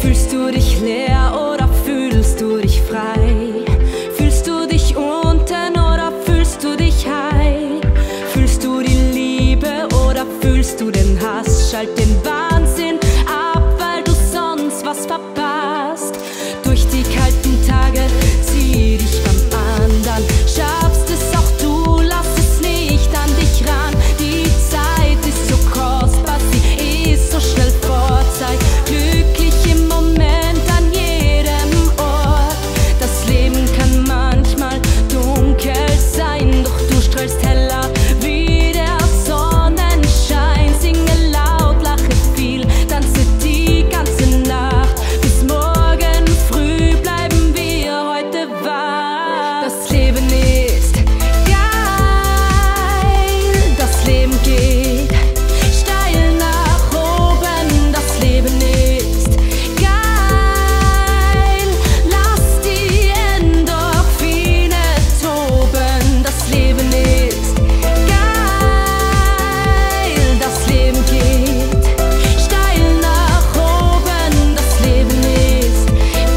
Fühlst du dich leer oder fühlst du dich frei? Fühlst du dich unten oder fühlst du dich high? Fühlst du die Liebe oder fühlst du den Hass? Schalt den Wahnsinn ab, weil du sonst was verpasst. Durch die kalten Tage zieh dich beim anderen. Schaffst es auch du, lass es nicht an dich ran. Die Zeit ist so kostbar, sie ist so schnell vorbei. Glücklich im Moment an jedem Ort. Das Leben kann manchmal dunkel sein, doch du strahlst heller wie der Sonnenschein. Singe laut, lache viel, tanze die ganze Nacht. Bis morgen früh bleiben wir heute wach. Das Leben ist geil, das Leben geht steil nach oben. Das Leben ist geil, lass die Endorphine toben. Das Leben ist geil, das Leben geht steil nach oben. Das Leben ist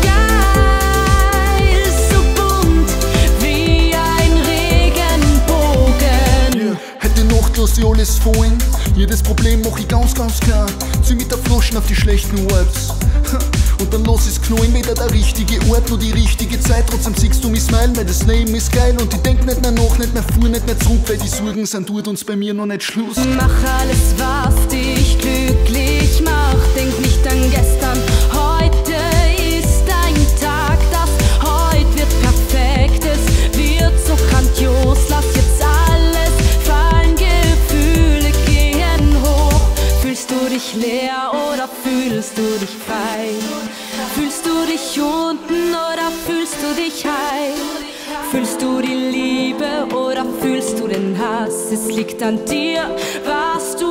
geil, so bunt wie ein Regenbogen. Heute Nacht lass ich alles fallen. Jedes Problem mach ich ganz, ganz klar. Zieh mit der Flaschen auf die schlechten Vibes. Und dann lass es knallen, weder der richtige Ort noch die richtige Zeit. Trotzdem siehst du mich smilen, weil das Leben ist geil. Und ich denk nicht mehr nach, nicht mehr vor, nicht mehr zurück, weil die Sorgen sind dort uns bei mir noch nicht Schluss. Mach alles, was dich glücklich macht. Denk nicht an gestern, heute ist dein Tag. Das heute wird perfekt, es wird so grandios. Lass jetzt alles fallen, Gefühle gehen hoch. Fühlst du dich leer oder fühlst du dich frei? Fühlst du dich unten oder fühlst du dich high? Fühlst du die Liebe oder fühlst du den Hass? Es liegt an dir, was du